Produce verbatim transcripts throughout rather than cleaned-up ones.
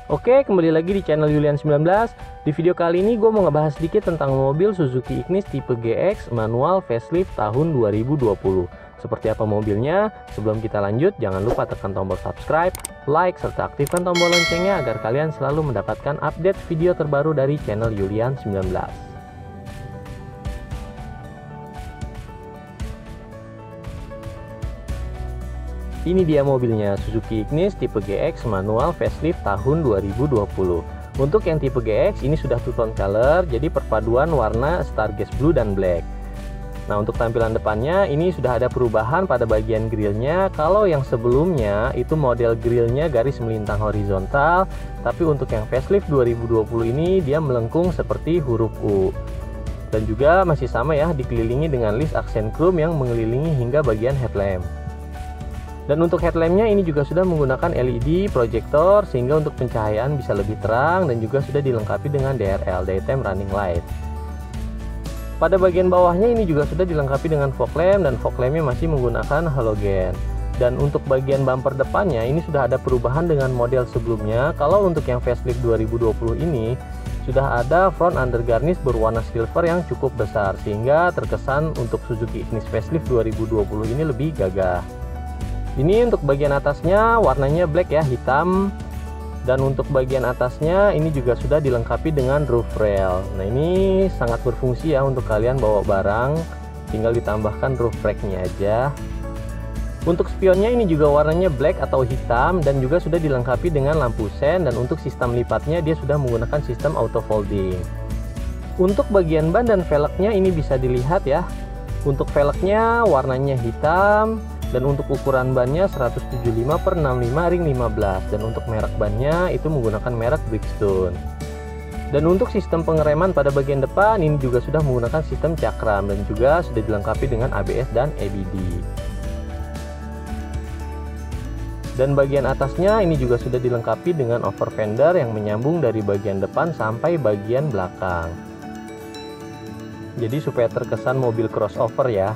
Oke, kembali lagi di channel Yulian sembilan belas. Di video kali ini gue mau ngebahas sedikit tentang mobil Suzuki Ignis tipe G X manual facelift tahun dua ribu dua puluh. Seperti apa mobilnya? Sebelum kita lanjut, jangan lupa tekan tombol subscribe, like, serta aktifkan tombol loncengnya agar kalian selalu mendapatkan update video terbaru dari channel Yulian sembilan belas. Ini dia mobilnya, Suzuki Ignis tipe G X manual facelift tahun dua ribu dua puluh. Untuk yang tipe G X ini sudah two tone color, jadi perpaduan warna Stargaze Blue dan Black. Nah, untuk tampilan depannya ini sudah ada perubahan pada bagian grillnya. Kalau yang sebelumnya itu model grillnya garis melintang horizontal, tapi untuk yang facelift dua ribu dua puluh ini dia melengkung seperti huruf U. Dan juga masih sama ya, dikelilingi dengan list aksen chrome yang mengelilingi hingga bagian headlamp. Dan untuk headlampnya ini juga sudah menggunakan L E D projector sehingga untuk pencahayaan bisa lebih terang, dan juga sudah dilengkapi dengan D R L (Daytime Running Light). Pada bagian bawahnya ini juga sudah dilengkapi dengan fog lamp, dan fog lampnya masih menggunakan halogen. Dan untuk bagian bumper depannya ini sudah ada perubahan dengan model sebelumnya. Kalau untuk yang facelift dua ribu dua puluh ini sudah ada front undergarnish berwarna silver yang cukup besar, sehingga terkesan untuk Suzuki Ignis facelift dua ribu dua puluh ini lebih gagah. Ini untuk bagian atasnya warnanya black ya, hitam. Dan untuk bagian atasnya ini juga sudah dilengkapi dengan roof rail. Nah, ini sangat berfungsi ya untuk kalian bawa barang, tinggal ditambahkan roof racknya aja. Untuk spionnya ini juga warnanya black atau hitam, dan juga sudah dilengkapi dengan lampu sen. Dan untuk sistem lipatnya dia sudah menggunakan sistem auto folding. Untuk bagian ban dan velgnya ini bisa dilihat ya. Untuk velgnya warnanya hitam, dan untuk ukuran bannya seratus tujuh puluh lima per enam puluh lima ring lima belas, dan untuk merek bannya itu menggunakan merek Bridgestone. Dan untuk sistem pengereman pada bagian depan ini juga sudah menggunakan sistem cakram, dan juga sudah dilengkapi dengan A B S dan E B D. Dan bagian atasnya ini juga sudah dilengkapi dengan over fender yang menyambung dari bagian depan sampai bagian belakang. Jadi supaya terkesan mobil crossover ya.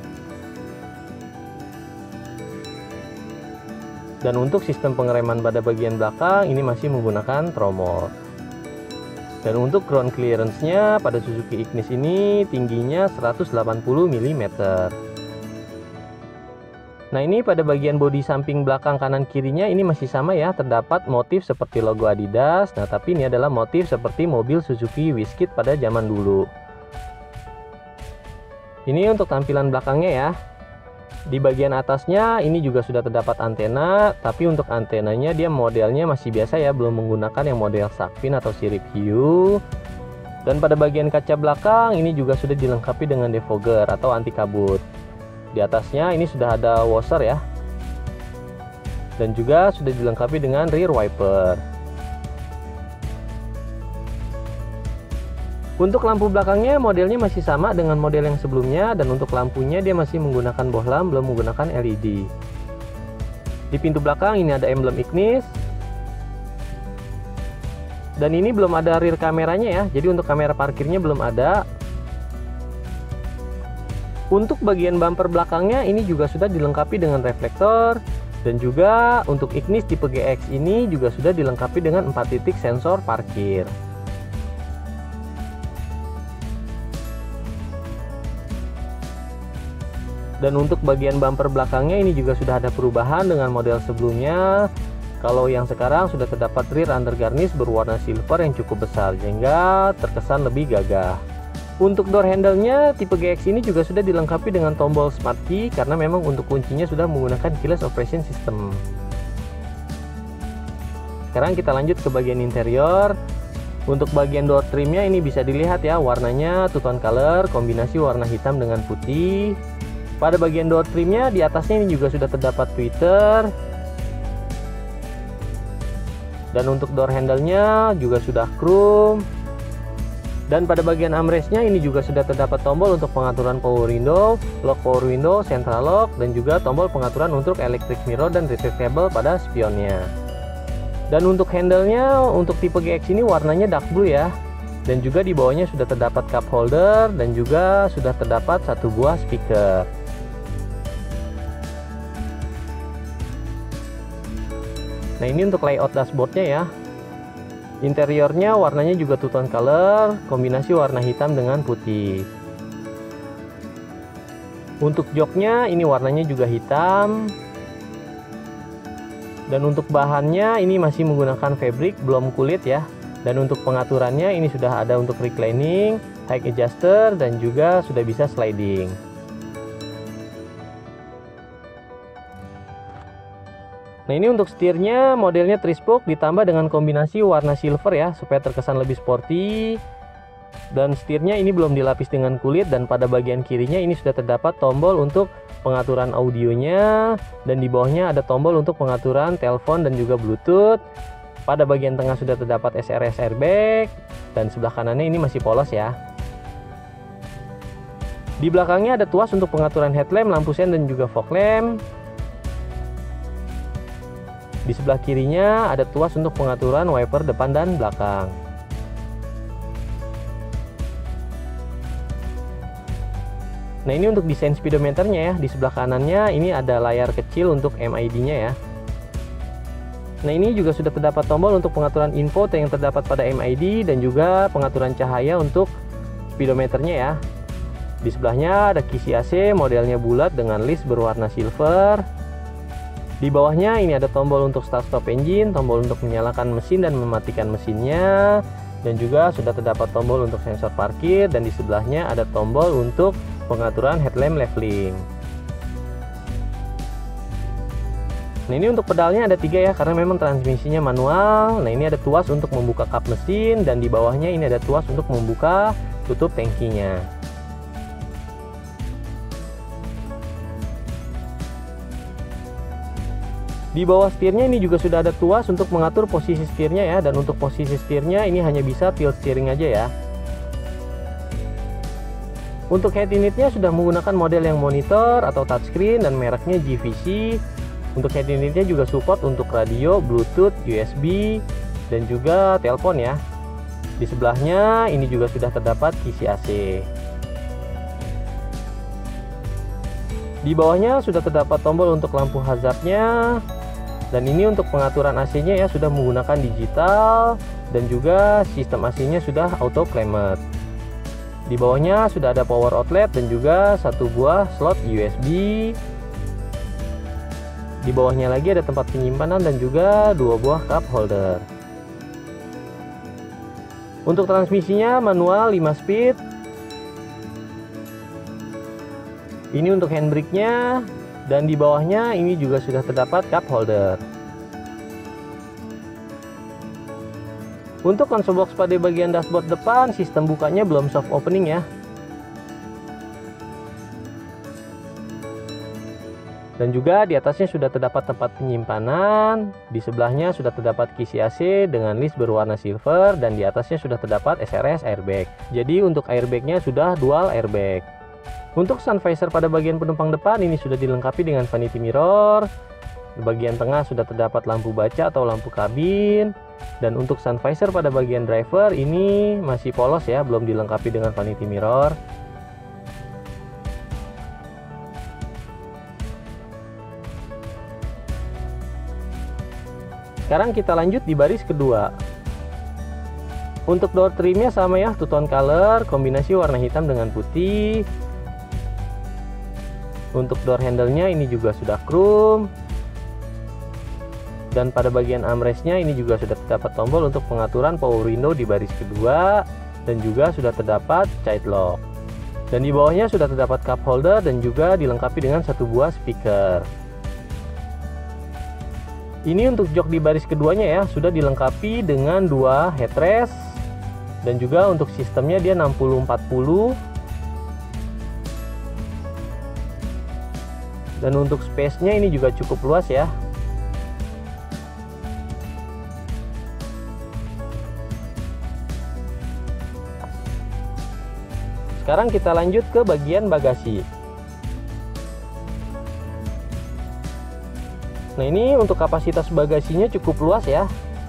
Dan untuk sistem pengereman pada bagian belakang ini masih menggunakan tromol. Dan untuk ground clearance-nya pada Suzuki Ignis ini tingginya seratus delapan puluh milimeter. Nah, ini pada bagian bodi samping belakang kanan kirinya ini masih sama ya, terdapat motif seperti logo Adidas. Nah, tapi ini adalah motif seperti mobil Suzuki Wiskit pada zaman dulu. Ini untuk tampilan belakangnya ya. Di bagian atasnya ini juga sudah terdapat antena, tapi untuk antenanya dia modelnya masih biasa ya, belum menggunakan yang model shark fin atau sirip hiu. Dan pada bagian kaca belakang ini juga sudah dilengkapi dengan defogger atau anti kabut. Di atasnya ini sudah ada washer ya, dan juga sudah dilengkapi dengan rear wiper. Untuk lampu belakangnya modelnya masih sama dengan model yang sebelumnya, dan untuk lampunya dia masih menggunakan bohlam, belum menggunakan L E D. Di pintu belakang ini ada emblem Ignis. Dan ini belum ada rear kameranya ya, jadi untuk kamera parkirnya belum ada. Untuk bagian bumper belakangnya ini juga sudah dilengkapi dengan reflektor, dan juga untuk Ignis tipe G X ini juga sudah dilengkapi dengan empat titik sensor parkir. Dan untuk bagian bumper belakangnya ini juga sudah ada perubahan dengan model sebelumnya. Kalau yang sekarang sudah terdapat rear undergarnish berwarna silver yang cukup besar, sehingga terkesan lebih gagah. Untuk door handle-nya tipe G X ini juga sudah dilengkapi dengan tombol smart key, karena memang untuk kuncinya sudah menggunakan keyless operation system. Sekarang kita lanjut ke bagian interior. Untuk bagian door trimnya ini bisa dilihat ya, warnanya two tone color, kombinasi warna hitam dengan putih. Pada bagian door trimnya di atasnya ini juga sudah terdapat tweeter. Dan untuk door handle-nya juga sudah chrome. Dan pada bagian armrest-nya ini juga sudah terdapat tombol untuk pengaturan power window, lock power window, central lock, dan juga tombol pengaturan untuk electric mirror dan retractable pada spionnya. Dan untuk handle-nya untuk tipe G X ini warnanya dark blue ya. Dan juga di bawahnya sudah terdapat cup holder, dan juga sudah terdapat satu buah speaker. Nah, ini untuk layout dashboardnya ya. Interiornya warnanya juga two tone color, kombinasi warna hitam dengan putih. Untuk joknya ini warnanya juga hitam. Dan untuk bahannya ini masih menggunakan fabric, belum kulit ya. Dan untuk pengaturannya ini sudah ada untuk reclining, height adjuster, dan juga sudah bisa sliding. Nah, ini untuk setirnya modelnya three spoke ditambah dengan kombinasi warna silver ya, supaya terkesan lebih sporty. Dan setirnya ini belum dilapis dengan kulit, dan pada bagian kirinya ini sudah terdapat tombol untuk pengaturan audionya, dan di bawahnya ada tombol untuk pengaturan telepon dan juga Bluetooth. Pada bagian tengah sudah terdapat S R S airbag, dan sebelah kanannya ini masih polos ya. Di belakangnya ada tuas untuk pengaturan headlamp, lampu sen, dan juga fog lamp. Di sebelah kirinya ada tuas untuk pengaturan wiper depan dan belakang. Nah, ini untuk desain speedometernya ya. Di sebelah kanannya ini ada layar kecil untuk M I D-nya ya. Nah, ini juga sudah terdapat tombol untuk pengaturan info yang terdapat pada M I D dan juga pengaturan cahaya untuk speedometernya ya. Di sebelahnya ada kisi A C modelnya bulat dengan list berwarna silver. Di bawahnya ini ada tombol untuk start stop engine, tombol untuk menyalakan mesin dan mematikan mesinnya, dan juga sudah terdapat tombol untuk sensor parkir, dan di sebelahnya ada tombol untuk pengaturan headlamp leveling. Nah, ini untuk pedalnya ada tiga ya, karena memang transmisinya manual. Nah, ini ada tuas untuk membuka kap mesin, dan di bawahnya ini ada tuas untuk membuka tutup tangkinya. Di bawah setirnya ini juga sudah ada tuas untuk mengatur posisi setirnya ya, dan untuk posisi setirnya ini hanya bisa tilt steering aja ya. Untuk head unitnya sudah menggunakan model yang monitor atau touchscreen dan mereknya G V C. Untuk head unitnya juga support untuk radio, Bluetooth, U S B, dan juga telepon ya. Di sebelahnya ini juga sudah terdapat kisi A C. Di bawahnya sudah terdapat tombol untuk lampu hazardnya. Dan ini untuk pengaturan A C-nya ya, sudah menggunakan digital, dan juga sistem A C-nya sudah auto climate. Di bawahnya sudah ada power outlet dan juga satu buah slot U S B. Di bawahnya lagi ada tempat penyimpanan dan juga dua buah cup holder. Untuk transmisinya manual lima speed. Ini untuk handbrake-nya. Dan di bawahnya ini juga sudah terdapat cup holder. Untuk console box pada bagian dashboard depan, sistem bukanya belum soft opening ya. Dan juga di atasnya sudah terdapat tempat penyimpanan. Di sebelahnya sudah terdapat kisi A C dengan list berwarna silver, dan di atasnya sudah terdapat S R S airbag. Jadi untuk airbagnya sudah dual airbag. Untuk sun visor pada bagian penumpang depan ini sudah dilengkapi dengan vanity mirror. Di bagian tengah sudah terdapat lampu baca atau lampu kabin. Dan untuk sun visor pada bagian driver ini masih polos ya, belum dilengkapi dengan vanity mirror. Sekarang kita lanjut di baris kedua. Untuk door trimnya sama ya, two tone color, kombinasi warna hitam dengan putih. Untuk door handle-nya ini juga sudah chrome. Dan pada bagian armrest-nya ini juga sudah terdapat tombol untuk pengaturan power window di baris kedua, dan juga sudah terdapat child lock. Dan di bawahnya sudah terdapat cup holder dan juga dilengkapi dengan satu buah speaker. Ini untuk jok di baris keduanya ya, sudah dilengkapi dengan dua headrest, dan juga untuk sistemnya dia enam puluh empat puluh. Dan untuk space-nya ini juga cukup luas ya. Sekarang kita lanjut ke bagian bagasi. Nah, ini untuk kapasitas bagasinya cukup luas ya.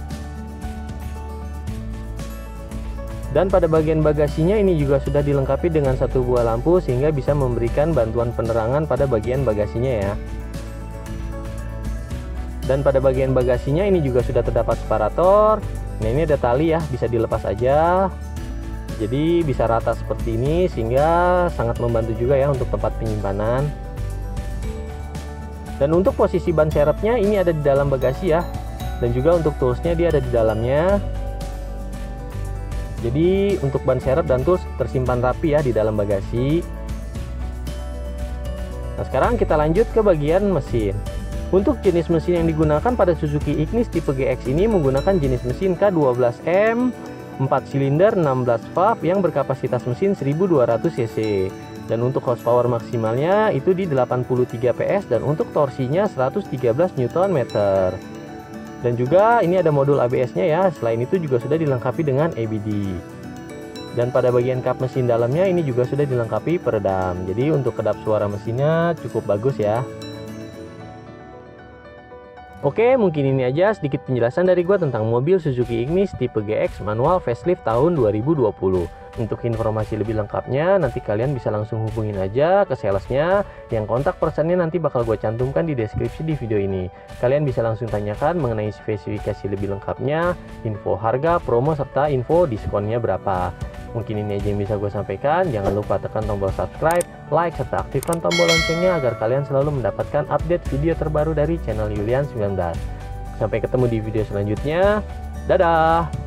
Dan pada bagian bagasinya ini juga sudah dilengkapi dengan satu buah lampu sehingga bisa memberikan bantuan penerangan pada bagian bagasinya ya. Dan pada bagian bagasinya ini juga sudah terdapat separator, Nah, ini ada tali ya, bisa dilepas aja. Jadi bisa rata seperti ini, sehingga sangat membantu juga ya untuk tempat penyimpanan. Dan untuk posisi ban serepnya ini ada di dalam bagasi ya. Dan juga untuk toolsnya dia ada di dalamnya. Jadi untuk ban serep dan tools tersimpan rapi ya di dalam bagasi. Nah, sekarang kita lanjut ke bagian mesin. Untuk jenis mesin yang digunakan pada Suzuki Ignis tipe G X ini menggunakan jenis mesin K dua belas M, empat silinder, enam belas valve yang berkapasitas mesin seribu dua ratus cc. Dan untuk horsepower maksimalnya itu di delapan puluh tiga P S dan untuk torsinya seratus tiga belas newton meter. Dan juga ini ada modul A B S-nya ya. Selain itu juga sudah dilengkapi dengan E B D. Dan pada bagian kap mesin dalamnya ini juga sudah dilengkapi peredam. Jadi untuk kedap suara mesinnya cukup bagus ya. Oke, mungkin ini aja sedikit penjelasan dari gua tentang mobil Suzuki Ignis tipe G X manual facelift tahun dua ribu dua puluh. Untuk informasi lebih lengkapnya nanti kalian bisa langsung hubungin aja ke salesnya, yang kontak personnya nanti bakal gue cantumkan di deskripsi di video ini. Kalian bisa langsung tanyakan mengenai spesifikasi lebih lengkapnya, info harga, promo, serta info diskonnya berapa. Mungkin ini aja yang bisa gue sampaikan. Jangan lupa tekan tombol subscribe, like, serta aktifkan tombol loncengnya agar kalian selalu mendapatkan update video terbaru dari channel Yulian sembilan belas. Sampai ketemu di video selanjutnya. Dadah!